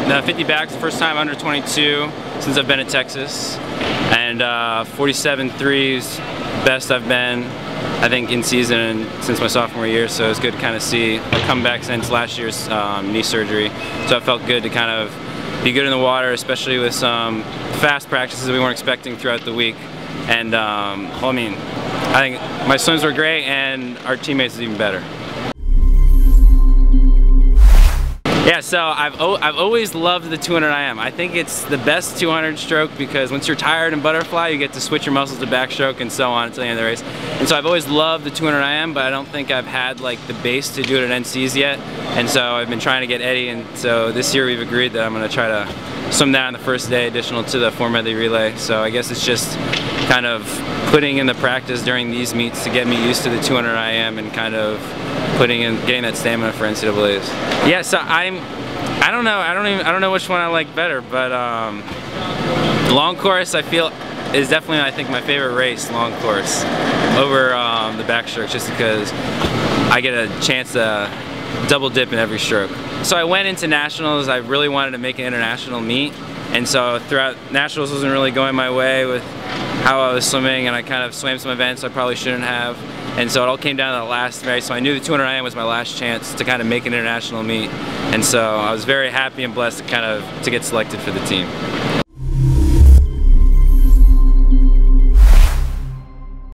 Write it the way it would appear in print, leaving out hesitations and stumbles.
The 50 back's the first time under 22 since I've been at Texas, and 47 threes, best I've been, I think, in season since my sophomore year. So it's good to kind of see a comeback since last year's knee surgery. So it felt good to kind of be good in the water, especially with some fast practices that we weren't expecting throughout the week. And well, I mean, I think my swims were great, and our teammates is even better. Yeah, so I've always loved the 200 IM. I think it's the best 200 stroke because once you're tired in butterfly, you get to switch your muscles to backstroke and so on until the end of the race. And so I've always loved the 200 IM, but I don't think I've had like the base to do it at NCs yet. And so I've been trying to get Eddie, and so this year we've agreed that I'm going to try to swim that on the first day, additional to the 4 medley relay. So I guess it's just kind of putting in the practice during these meets to get me used to the 200 IM and kind of getting that stamina for NCAAs. Yeah, so I don't know which one I like better, but long course I feel is definitely, I think, my favorite race, long course, over the backstroke, just because I get a chance to double dip in every stroke. So I went into nationals. I really wanted to make an international meet, and so throughout nationals wasn't really going my way with how I was swimming, and I kind of swam some events I probably shouldn't have. And so it all came down to the last race, so I knew the 200 IM was my last chance to kind of make an international meet. And so I was very happy and blessed to get selected for the team.